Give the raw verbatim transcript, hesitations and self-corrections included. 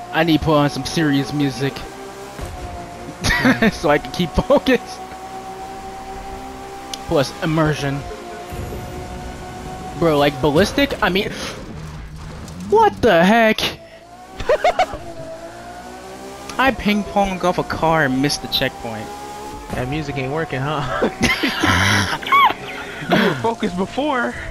I need to put on some serious music so I can keep focused. Plus immersion. Bro, like ballistic? I mean, what the heck? I ping ponged off a car and missed the checkpoint. That music ain't working, huh? You were focused before.